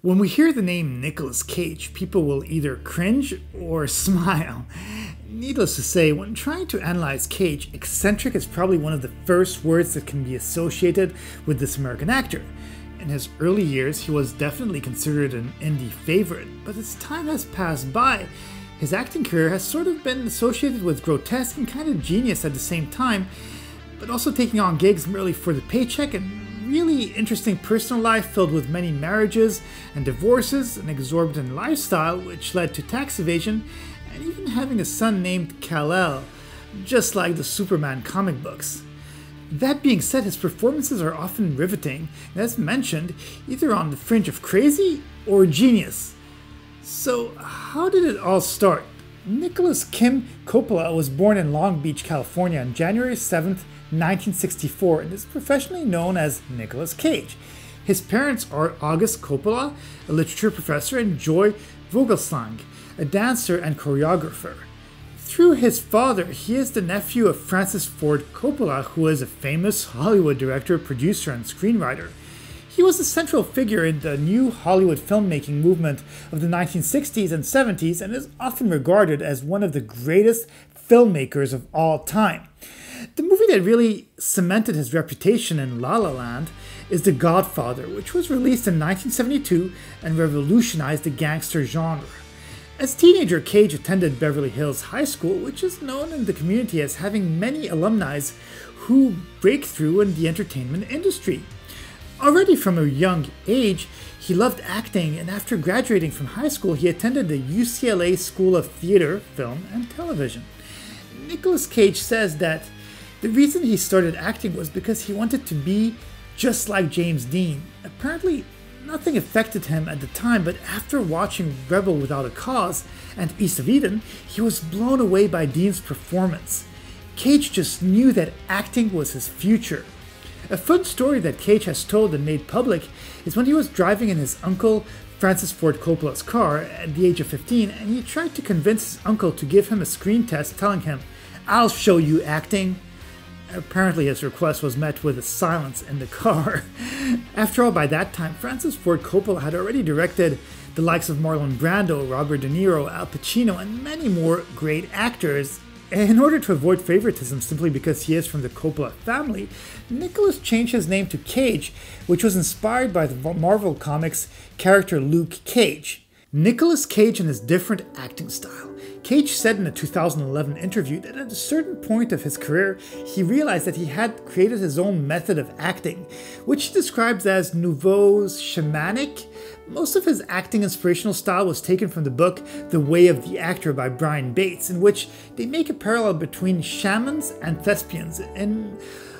When we hear the name Nicolas Cage, people will either cringe or smile. Needless to say, when trying to analyze Cage, eccentric is probably one of the first words that can be associated with this American actor. In his early years, he was definitely considered an indie favorite, but as time has passed by, his acting career has sort of been associated with grotesque and kind of genius at the same time, but also taking on gigs merely for the paycheck and really interesting personal life filled with many marriages and divorces, an exorbitant lifestyle which led to tax evasion, and even having a son named Kal-El, just like the Superman comic books. That being said, his performances are often riveting, and as mentioned, either on the fringe of crazy or genius. So how did it all start? Nicholas Kim Coppola was born in Long Beach, California on January 7th, 1964, and is professionally known as Nicolas Cage. His parents are August Coppola, a literature professor, and Joy Vogelsang, a dancer and choreographer. Through his father, he is the nephew of Francis Ford Coppola, who is a famous Hollywood director, producer, and screenwriter. He was a central figure in the new Hollywood filmmaking movement of the 1960s and 70s and is often regarded as one of the greatest filmmakers of all time. The movie that really cemented his reputation in La La Land is The Godfather, which was released in 1972 and revolutionized the gangster genre. As a teenager, Cage attended Beverly Hills High School, which is known in the community as having many alumni who break through in the entertainment industry. Already from a young age, he loved acting, and after graduating from high school, he attended the UCLA School of Theater, Film, and Television. Nicolas Cage says that the reason he started acting was because he wanted to be just like James Dean. Apparently, nothing affected him at the time, but after watching Rebel Without a Cause and East of Eden, he was blown away by Dean's performance. Cage just knew that acting was his future. A fun story that Cage has told and made public is when he was driving in his uncle Francis Ford Coppola's car at the age of 15, and he tried to convince his uncle to give him a screen test telling him, "I'll show you acting." Apparently his request was met with a silence in the car. After all, by that time, Francis Ford Coppola had already directed the likes of Marlon Brando, Robert De Niro, Al Pacino, and many more great actors. In order to avoid favoritism simply because he is from the Coppola family, Nicholas changed his name to Cage, which was inspired by the Marvel Comics character Luke Cage. Nicolas Cage and his different acting style. Cage said in a 2011 interview that at a certain point of his career, he realized that he had created his own method of acting, which he describes as nouveau shamanic. Most of his acting inspirational style was taken from the book The Way of the Actor by Brian Bates, in which they make a parallel between shamans and thespians. In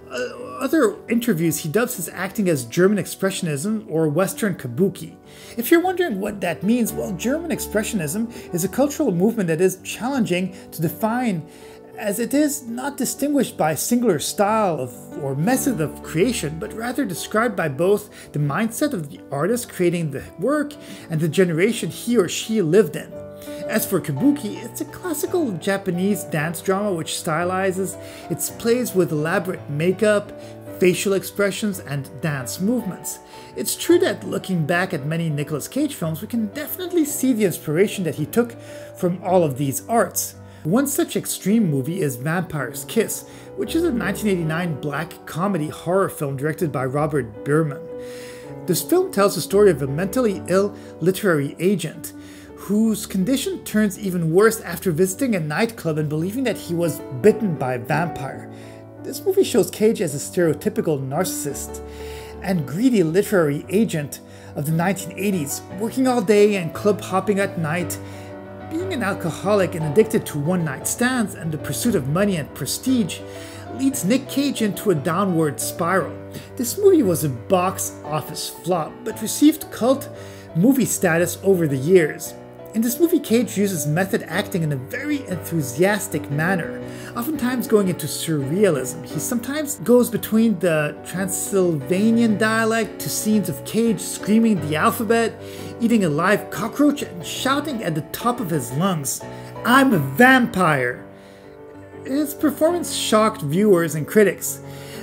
other interviews, he dubs his acting as German Expressionism or Western Kabuki. If you're wondering what that means, well, German Expressionism is a cultural movement that is challenging to define, as it is not distinguished by a singular style or method of creation, but rather described by both the mindset of the artist creating the work and the generation he or she lived in. As for Kabuki, it's a classical Japanese dance drama which stylizes its plays with elaborate makeup, facial expressions, and dance movements. It's true that looking back at many Nicolas Cage films, we can definitely see the inspiration that he took from all of these arts. One such extreme movie is Vampire's Kiss, which is a 1989 black comedy horror film directed by Robert Bierman. This film tells the story of a mentally ill literary agent whose condition turns even worse after visiting a nightclub and believing that he was bitten by a vampire. This movie shows Cage as a stereotypical narcissist and greedy literary agent of the 1980s, working all day and club hopping at night. Being an alcoholic and addicted to one-night stands and the pursuit of money and prestige leads Nick Cage into a downward spiral. This movie was a box office flop, but received cult movie status over the years. In this movie, Cage uses method acting in a very enthusiastic manner, oftentimes going into surrealism. He sometimes goes between the Transylvanian dialect to scenes of Cage screaming the alphabet, eating a live cockroach, and shouting at the top of his lungs, "I'm a vampire!" His performance shocked viewers and critics.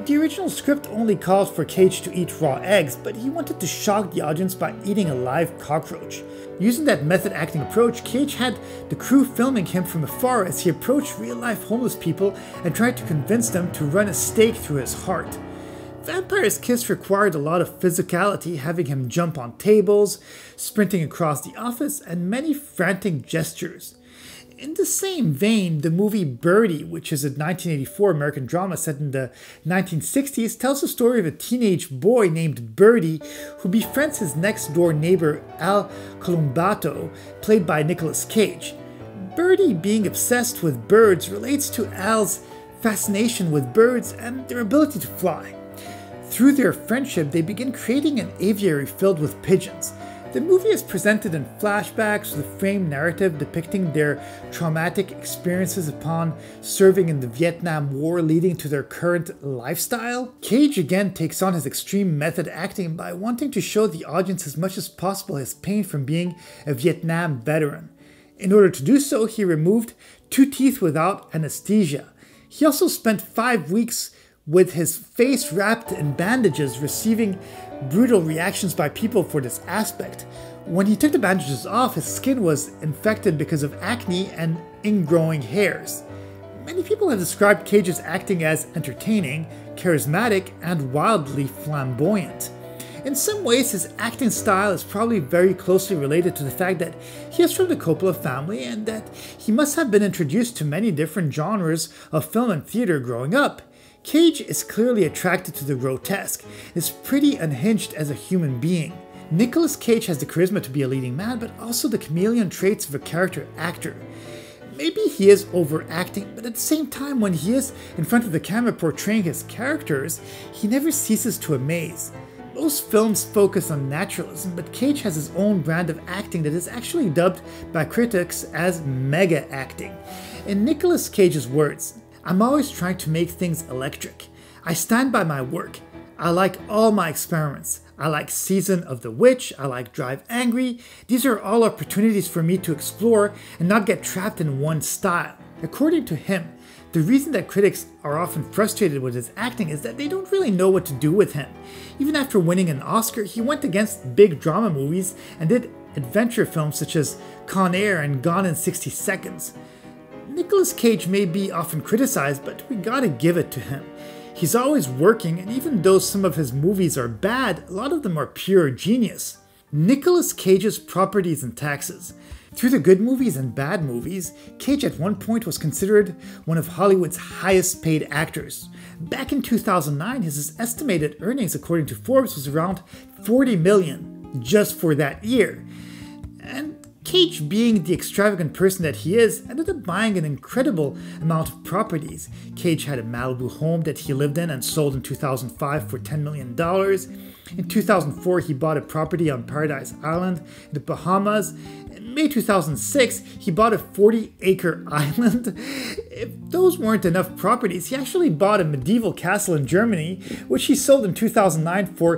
The original script only called for Cage to eat raw eggs, but he wanted to shock the audience by eating a live cockroach. Using that method acting approach, Cage had the crew filming him from afar as he approached real-life homeless people and tried to convince them to run a stake through his heart. Vampire's Kiss required a lot of physicality, having him jump on tables, sprinting across the office, and many frantic gestures. In the same vein, the movie Birdy, which is a 1984 American drama set in the 1960s, tells the story of a teenage boy named Birdie who befriends his next-door neighbor Al Columbato, played by Nicolas Cage. Birdie, being obsessed with birds, relates to Al's fascination with birds and their ability to fly. Through their friendship, they begin creating an aviary filled with pigeons. The movie is presented in flashbacks with a framed narrative depicting their traumatic experiences upon serving in the Vietnam War, leading to their current lifestyle. Cage again takes on his extreme method acting by wanting to show the audience as much as possible his pain from being a Vietnam veteran. In order to do so, he removed 2 teeth without anesthesia. He also spent 5 weeks with his face wrapped in bandages, receiving brutal reactions by people for this aspect. When he took the bandages off, his skin was infected because of acne and ingrowing hairs. Many people have described Cage's acting as entertaining, charismatic, and wildly flamboyant. In some ways, his acting style is probably very closely related to the fact that he is from the Coppola family and that he must have been introduced to many different genres of film and theater growing up. Cage is clearly attracted to the grotesque, is pretty unhinged as a human being. Nicolas Cage has the charisma to be a leading man, but also the chameleon traits of a character actor. Maybe he is overacting, but at the same time, when he is in front of the camera portraying his characters, he never ceases to amaze. Most films focus on naturalism, but Cage has his own brand of acting that is actually dubbed by critics as mega acting. In Nicolas Cage's words, "I'm always trying to make things electric. I stand by my work. I like all my experiments. I like Season of the Witch. I like Drive Angry. These are all opportunities for me to explore and not get trapped in one style." According to him, the reason that critics are often frustrated with his acting is that they don't really know what to do with him. Even after winning an Oscar, he went against big drama movies and did adventure films such as Con Air and Gone in 60 Seconds. Nicolas Cage may be often criticized, but we gotta give it to him. He's always working, and even though some of his movies are bad, a lot of them are pure genius. Nicolas Cage's properties and taxes. Through the good movies and bad movies, Cage at one point was considered one of Hollywood's highest paid actors. Back in 2009, his estimated earnings, according to Forbes, was around $40 million just for that year. And Cage, being the extravagant person that he is, ended up buying an incredible amount of properties. Cage had a Malibu home that he lived in and sold in 2005 for $10 million. In 2004, he bought a property on Paradise Island in the Bahamas. In May 2006, he bought a 40-acre island. If those weren't enough properties, he actually bought a medieval castle in Germany, which he sold in 2009 for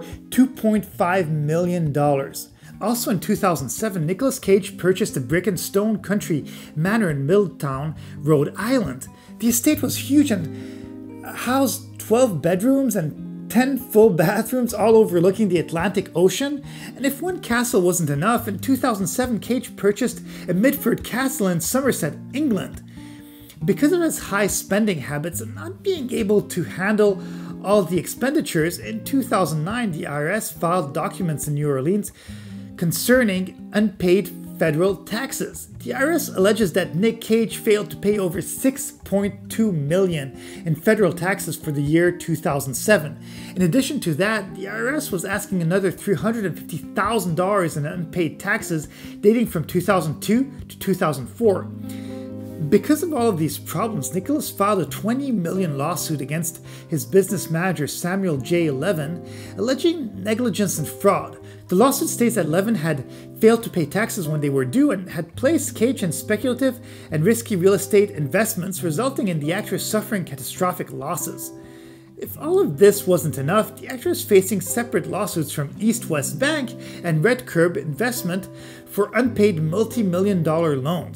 $2.5 million. Also in 2007, Nicolas Cage purchased a brick and stone country manor in Middletown, Rhode Island. The estate was huge and housed 12 bedrooms and 10 full bathrooms, all overlooking the Atlantic Ocean. And if one castle wasn't enough, in 2007 Cage purchased a Midford Castle in Somerset, England. Because of his high spending habits and not being able to handle all the expenditures, in 2009 the IRS filed documents in New Orleans concerning unpaid federal taxes. The IRS alleges that Nick Cage failed to pay over $6.2 million in federal taxes for the year 2007. In addition to that, the IRS was asking another $350,000 in unpaid taxes dating from 2002 to 2004. Because of all of these problems, Nicolas filed a $20 million lawsuit against his business manager Samuel J. Levin, alleging negligence and fraud. The lawsuit states that Levin had failed to pay taxes when they were due and had placed Cage in speculative and risky real estate investments, resulting in the actor suffering catastrophic losses. If all of this wasn't enough, the actor is facing separate lawsuits from East West Bank and Red Curb Investment for unpaid multi-million-dollar loans.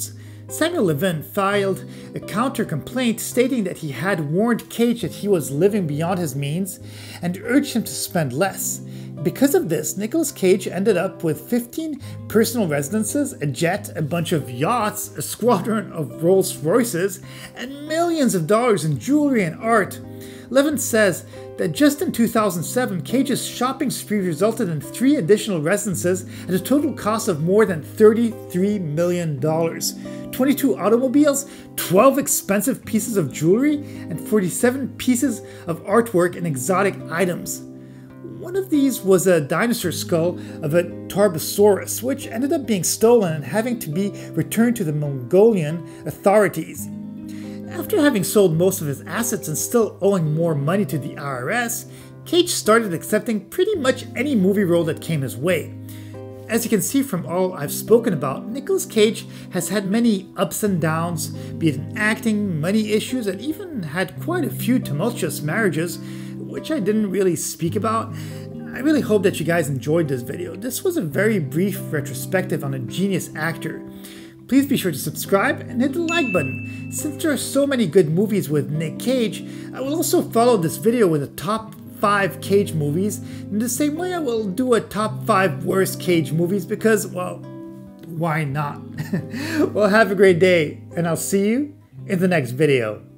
Samuel Levin filed a counter-complaint stating that he had warned Cage that he was living beyond his means and urged him to spend less. Because of this, Nicolas Cage ended up with 15 personal residences, a jet, a bunch of yachts, a squadron of Rolls Royces, and millions of dollars in jewelry and art. Levin says that just in 2007, Cage's shopping spree resulted in 3 additional residences at a total cost of more than $33 million. 22 automobiles, 12 expensive pieces of jewelry, and 47 pieces of artwork and exotic items. One of these was a dinosaur skull of a Tarbosaurus, which ended up being stolen and having to be returned to the Mongolian authorities. After having sold most of his assets and still owing more money to the IRS, Cage started accepting pretty much any movie role that came his way. As you can see from all I've spoken about, Nicolas Cage has had many ups and downs, be it in acting, money issues, and even had quite a few tumultuous marriages, which I didn't really speak about. I really hope that you guys enjoyed this video. This was a very brief retrospective on a genius actor. Please be sure to subscribe and hit the like button. Since there are so many good movies with Nick Cage, I will also follow this video with a top 5 Cage movies. In the same way, I will do a top 5 worst Cage movies because, well, why not? Well, have a great day, and I'll see you in the next video.